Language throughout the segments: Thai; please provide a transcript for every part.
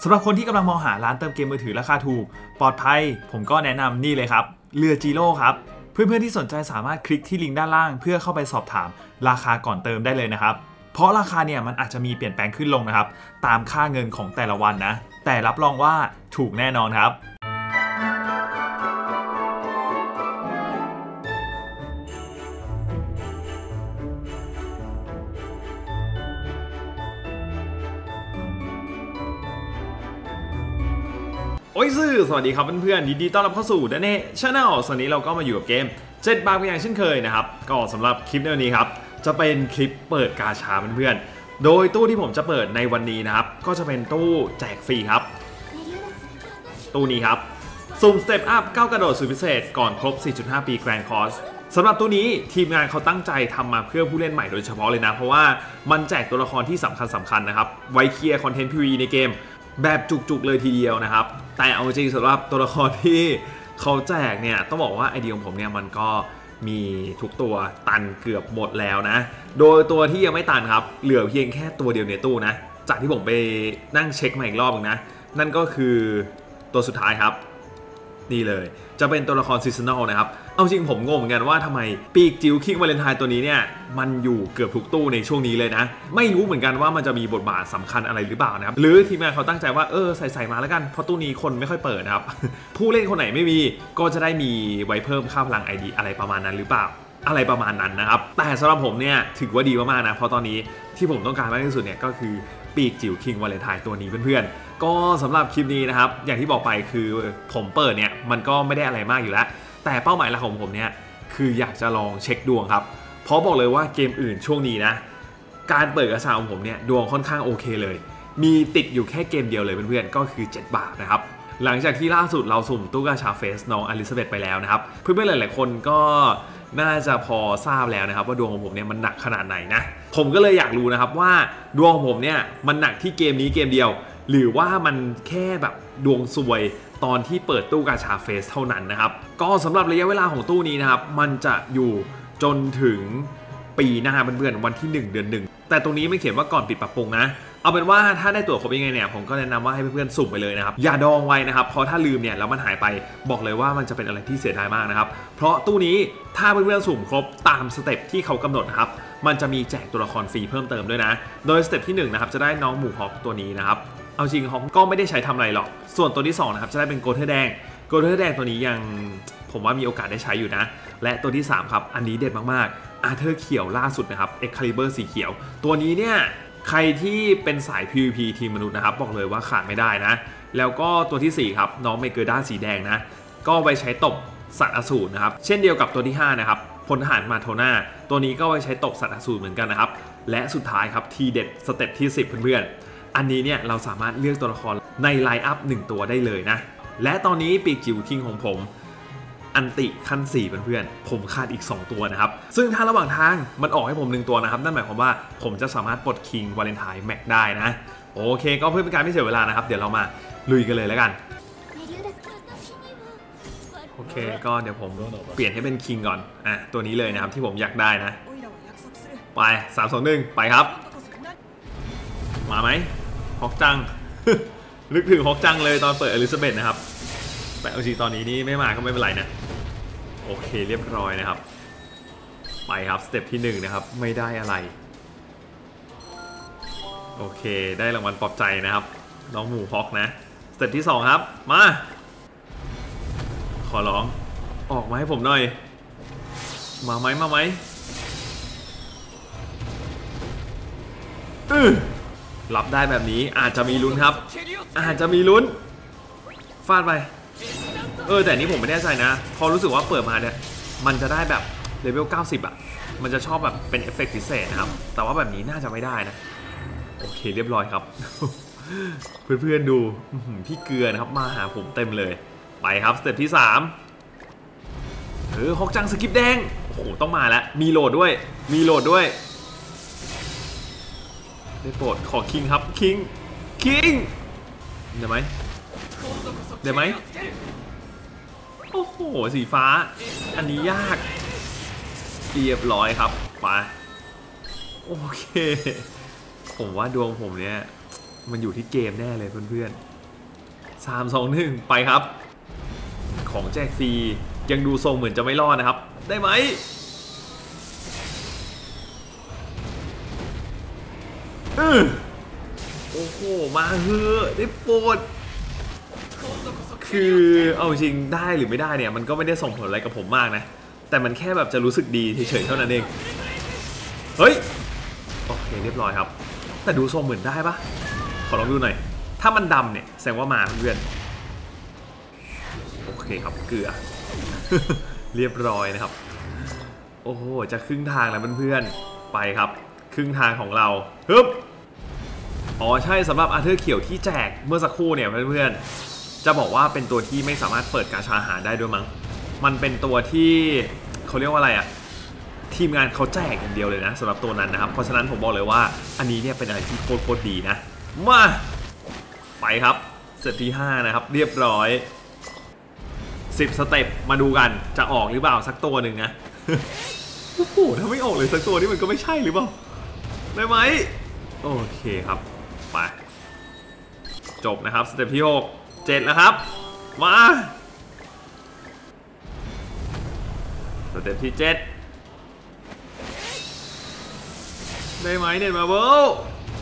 สำหรับคนที่กำลังมองหาร้านเติมเกมมือถือราคาถูกปลอดภัยผมก็แนะนำนี่เลยครับเรือจีโร่ครับเพื่อนๆที่สนใจสามารถคลิกที่ลิงก์ด้านล่างเพื่อเข้าไปสอบถามราคาก่อนเติมได้เลยนะครับเพราะราคาเนี่ยมันอาจจะมีเปลี่ยนแปลงขึ้นลงนะครับตามค่าเงินของแต่ละวันนะแต่รับรองว่าถูกแน่นอนครับโอ้ยสวัสดีครับเพื่อนๆยินดีต้อนรับเข้าสู่ดาเน่ชาแนลวันนี้เราก็มาอยู่กับเกม7 บาทอย่างเช่นเคยนะครับก็สำหรับคลิปในวันนี้ครับจะเป็นคลิปเปิดกาชาเพื่อนๆโดยตู้ที่ผมจะเปิดในวันนี้นะครับก็จะเป็นตู้แจกฟรีครับตู้นี้ครับสุ่มสเต็ปอัพ9กระโดดสุดพิเศษก่อนครบ 4.5 ปีแกรนด์คอร์สสำหรับตู้นี้ทีมงานเขาตั้งใจทำมาเพื่อผู้เล่นใหม่โดยเฉพาะเลยนะเพราะว่ามันแจกตัวละครที่สำคัญนะครับไว้เคลียร์คอนเทนต์ PVE ในเกมแบบจุกๆเลยทีเดียวนะครับแต่เอาจริงสำหรับตัวละครที่เขาแจกเนี่ยต้องบอกว่าไอเดียของผมเนี่ยมันก็มีทุกตัวตันเกือบหมดแล้วนะโดยตัวที่ยังไม่ตันครับเหลือเพียงแค่ตัวเดียวในตู้นะจากที่ผมไปนั่งเช็คมาอีกรอบนึงนะนั่นก็คือตัวสุดท้ายครับนี่เลยจะเป็นตัวละครซีซันนอลนะครับเอาจริงผมงงเหมือนกันว่าทำไมปีกจิ๋วคิงวาเลนไทน์ตัวนี้เนี่ยมันอยู่เกือบทุกตู้ในช่วงนี้เลยนะไม่รู้เหมือนกันว่ามันจะมีบทบาทสำคัญอะไรหรือเปล่านะครับหรือทีมงานเขาตั้งใจว่าใส่มาแล้วกันเพราะตู้นี้คนไม่ค่อยเปิดนะครับ ผู้เล่นคนไหนไม่มีก็จะได้มีไว้เพิ่มค่าพลัง ID อะไรประมาณนั้นหรือเปล่าอะไรประมาณนั้นนะครับแต่สำหรับผมเนี่ยถือว่าดีมากๆนะเพราะตอนนี้ที่ผมต้องการมากที่สุดเนี่ยก็คือปีกจิ๋วคิงวาเลนไทน์ตัวนี้เพื่อนๆก็สำหรับคลิปนี้นะครับอย่างที่บอกไปคือผมเปิดเนี่ยมันก็ไม่ได้อะไรมากอยู่แล้วแต่เป้าหมายหลักของผมเนี่ยคืออยากจะลองเช็คดวงครับเพราะบอกเลยว่าเกมอื่นช่วงนี้นะการเปิดกระชาของผมเนี่ยดวงค่อนข้างโอเคเลยมีติดอยู่แค่เกมเดียวเลยเพื่อนๆก็คือ7 บาทนะครับหลังจากที่ล่าสุดเราสุ่มตู้กระชาเฟสน้องอลิซาเบธไปแล้วนะครับเพื่อนๆหลายๆคนก็น่าจะพอทราบแล้วนะครับว่าดวงของผมเนี่ยมันหนักขนาดไหนนะผมก็เลยอยากรู้นะครับว่าดวงของผมเนี่ยมันหนักที่เกมนี้เกมเดียวหรือว่ามันแค่แบบดวงซวยตอนที่เปิดตู้กาชาเฟสเท่านั้นนะครับก็สำหรับระยะเวลาของตู้นี้นะครับมันจะอยู่จนถึงปีหน้าเพื่อนๆวันที่1 เดือน 1แต่ตรงนี้ไม่เขียนว่าก่อนปิดปรับปรุงนะเอาเป็นว่าถ้าได้ตั๋วครบยังไงเนี่ยผมก็แนะนำว่าให้เพื่อนๆสุ่มไปเลยนะครับอย่าดองไว้นะครับเพราะถ้าลืมเนี่ยแล้วมันหายไปบอกเลยว่ามันจะเป็นอะไรที่เสียดายมากนะครับเพราะตู้นี้ถ้าเพื่อนๆสุ่มครบตามสเต็ปที่เขากำหนดนะครับมันจะมีแจกตัวละครฟรีเพิ่มเติมด้วยนะโดยสเต็ปที่1นะครับจะได้น้องหมูฮอกตัวนี้นะครับเอาจริงฮอกก็ไม่ได้ใช้ทำอะไรหรอกส่วนตัวที่2นะครับจะได้เป็นโกเทอร์แดงตัวนี้ยังผมว่ามีโอกาสได้ใช้อยู่นะและตัวที่3ครับอันนี้เด็ดมากๆอาร์เธอร์เขียวล่าสุดนะครับเอ็กคาลิเบอร์สีเขียวตัวนี้เนี่ยใครที่เป็นสาย PVP ทีมมนุษย์นะครับบอกเลยว่าขาดไม่ได้นะแล้วก็ตัวที่4ครับน้องเมเกอร์ด้าสีแดงนะก็ไว้ใช้ตบสัตว์อสูรนะครับเช่นเดียวกับตัวที่5นะครับพลทหารมาโทนาตัวนี้ก็ไว้ใช้ตบสัตว์อสูรเหมือนกันนะครับและสุดท้ายครับทีเด็ดสเต็ปที่10เพื่อนๆอันนี้เนี่ยเราสามารถเลือกตัวละครในไลน์อัพ1ตัวได้เลยนะและตอนนี้ปีกจิ๋วคิงของผมอันติขั้น4เพื่อนๆผมขาดอีก2ตัวนะครับซึ่งถ้าระหว่างทางมันออกให้ผม1ตัวนะครับนั่นหมายความว่าผมจะสามารถปลดคิงวาเลนไทน์แม็กได้นะโอเคก็เพื่อเป็นการไม่เสียเวลานะครับเดี๋ยวเรามาลุยกันเลยแล้วกันโอเคก็เดี๋ยวผมเปลี่ยนให้เป็นคิงก่อนตัวนี้เลยนะครับที่ผมอยากได้นะไป3 2 1ไปครับมาไหมฮอกจัง นึกถึงฮอกจังเลยตอนเปิดอลิซาเบธนะครับแต่เอาจริงตอนนี้นี่ไม่มาก็ไม่เป็นไรนะโอเคเรียบร้อยนะครับไปครับสเต็ปที่1นะครับไม่ได้อะไรโอเคได้รางวัลปลอบใจนะครับน้องหมูฮอกนะสเต็ปที่2ครับมาขอร้องออกมาให้ผมหน่อยมาไหมรับได้แบบนี้อาจจะมีลุ้นครับอาจจะมีลุ้นฟาดไปแต่นี้ผมไม่แน่ใจนะพอรู้สึกว่าเปิดมาเนี่ยมันจะได้แบบเลเวล90อ่ะมันจะชอบแบบเป็นเอฟเฟกต์พิเศษนะครับแต่ว่าแบบนี้น่าจะไม่ได้นะโอเคเรียบร้อยครับ เพื่อนๆดูพี่เกลือนะครับมาหาผมเต็มเลยไปครับสเต็ปที่3ฮอกจังสกิปแดงโอ้โหต้องมาแล้วมีโหลดด้วยได้โปรดขอคิงครับคิงเดี๋ยวไหมโอ้โหสีฟ้าอันนี้ยากเรียบร้อยครับไปโอเคผมว่าดวงผมเนี่ยมันอยู่ที่เกมแน่เลยเพื่อนๆ 3 2 1ไปครับของแจกฟรียังดูทรงเหมือนจะไม่รอดนะครับได้ไหมโอ้โหมาเฮ้อได้โปรดคือเอาจริงได้หรือไม่ได้เนี่ยมันก็ไม่ได้ส่งผลอะไรกับผมมากนะแต่มันแค่แบบจะรู้สึกดีเฉยๆเท่านั้นเองเฮ้ยโอเคเรียบร้อยครับแต่ดูทรงเหมือนได้ปะขอลองดูหน่อยถ้ามันดำเนี่ยแสดงว่ามาเพื่อนโอเคครับเกลือ เรียบร้อยนะครับโอ้โหจะครึ่งทางแล้วเพื่อนๆไปครับครึ่งทางของเราฮึบอ๋อใช่สำหรับอาร์เธอร์เขียวที่แจกเมื่อสักครู่เนี่ยเพื่อนๆจะบอกว่าเป็นตัวที่ไม่สามารถเปิดกาชาหาได้ด้วยมั้งมันเป็นตัวที่เขาเรียกว่าอะไรอะทีมงานเขาแจกอย่างเดียวเลยนะสำหรับตัวนั้นนะครับเพราะฉะนั้นผมบอกเลยว่าอันนี้เนี่ยเป็นอะไรที่โคตรดีนะมาไปครับเซตที่5นะครับเรียบร้อย10 สเต็ปมาดูกันจะออกหรือเปล่าสักตัวหนึ่งนะโอ้โหถ้าไม่ออกเลยสักตัวนี่มันก็ไม่ใช่หรือเปล่าได้ไหมโอเคครับไปจบนะครับสเต็ปที่6 7แล้วครับมาสเต็ปที่7ได้ไหมเน็ตมาเบิล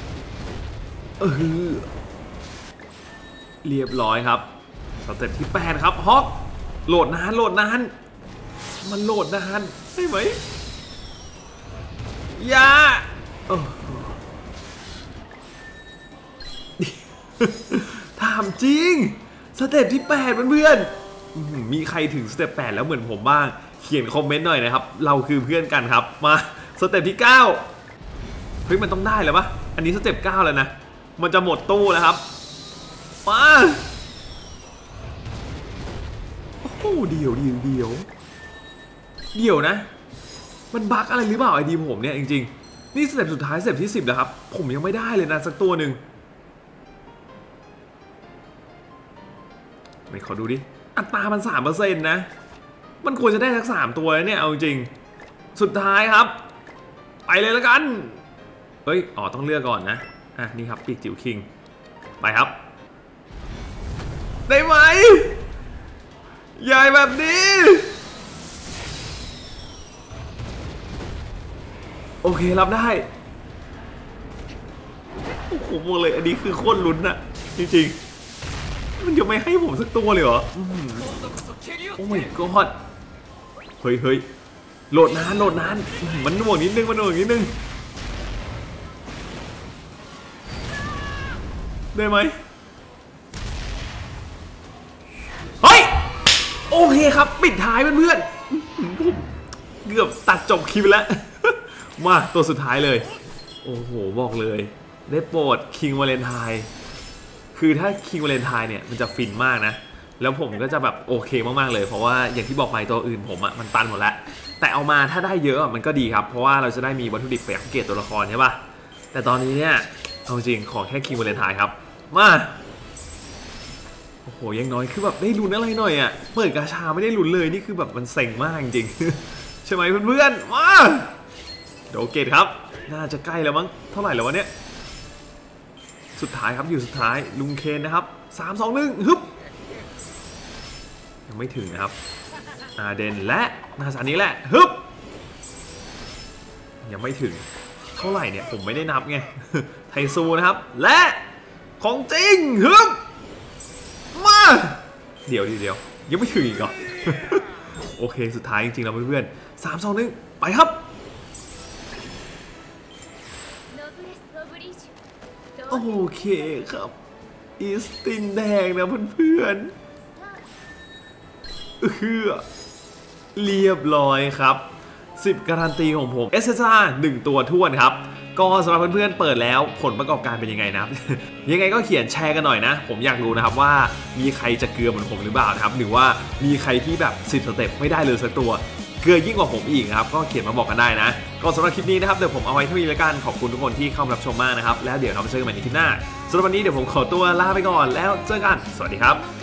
เรียบร้อยครับสเต็ปที่8ครับฮอกโหลดนานมันโหลดนานได้ไหมอย่าถามจริงสเต็ปที่8เพื่อนๆมีใครถึงสเต็ป8แล้วเหมือนผมบ้างเขียนคอมเมนต์หน่อยนะครับเราคือเพื่อนกันครับมาสเต็ปที่9เฮ้ยมันต้องได้แล้วปะอันนี้สเต็ป9แล้วนะมันจะหมดตู้แล้วครับมาโอ้โหเดี๋ยวนะมันบั๊กอะไรหรือเปล่าไอดีผมเนี่ยจริงๆนี่สเต็ปสุดท้ายสเต็ปที่10แล้วครับผมยังไม่ได้เลยนะสักตัวหนึ่งไม่ขอดูดิอัตรามัน 3% นะมันควรจะได้สัก3ตัวเนี่ยเอาจริงสุดท้ายครับไปเลยแล้วกันเฮ้ยอ๋อต้องเลือกก่อนนะนี่ครับปีกจิ๋วคิงไปครับได้ไหมใหญ่แบบนี้โอเครับได้โอ้โหบอกเลยอันนี้คือโคตรลุ้นอะจริงๆมันจะไม่ให้ผมสักตัวเลยเหรอโอ้ my god เฮ้ยโหลดนานมันหน่วงนิดนึงได้ไหมเฮ้ยโอเคครับปิดท้ายเพื่อนๆเกือบตัดจบคลิปแล้วมาตัวสุดท้ายเลยโอ้โหบอกเลยได้โปรดคิงวาเลนไทน์คือถ้าคิงวาเลนไทน์เนี่ยมันจะฟินมากนะแล้วผมก็จะแบบโอเคมากๆเลยเพราะว่าอย่างที่บอกไปตัวอื่นผมมันตันหมดแล้วแต่เอามาถ้าได้เยอะมันก็ดีครับเพราะว่าเราจะได้มีวัตถุดิบไปอัปเกรดตัวละครใช่ป่ะแต่ตอนนี้เนี่ยเอาจริงขอแค่คิงวาเลนไทน์ครับมาโอ้โหยังน้อยคือแบบได้ลุ้นอะไรหน่อยอ่ะเปิดกาชาไม่ได้ลุ้นเลยนี่คือแบบมันเซ็งมากจริงใช่ไหมเพื่อนๆมาโดเกตครับน่าจะใกล้แล้วมั้งเท่าไหร่แล้ววะเนี่ยสุดท้ายครับอยู่สุดท้ายลุงเคนนะครับ3 2 1ฮึบยังไม่ถึงนะครับอาเดนและนาซานี้แหละฮึบยังไม่ถึงเท่าไหร่เนี่ยผมไม่ได้นับไงไทซูนะครับและของจริงฮึบมาเดี๋ยวยังไม่ถึงอีกเหรอ โอเคสุดท้ายจริงๆแล้วเพื่อนๆ3 2 1ไปครับโอเคครับอีสตินแดงนะเพื่อนๆเรียบร้อยครับ10การันตีของผม SSR 1 ตัวท้วนครับก็สำหรับเพื่อนๆเปิดแล้วผลประกอบการเป็นยังไงนะครับ ยังไงก็เขียนแชร์กันหน่อยนะผมอยากรู้นะครับว่ามีใครจะเกลือเหมือนผมหรือเปล่านะครับหรือว่ามีใครที่แบบ10 สเต็ปไม่ได้เลยสักตัวเกลือยิ่งกว่าผมอีกนะครับก็เขียนมาบอกกันได้นะก็สำหรับคลิปนี้นะครับเดี๋ยวผมเอาไว้เท่านี้แล้วกันขอบคุณทุกคนที่เข้ามารับชมมากนะครับแล้วเดี๋ยวเราไปเจอกันใหม่ในคลิปหน้าสำหรับวันนี้เดี๋ยวผมขอตัวลาไปก่อนแล้วเจอกันสวัสดีครับ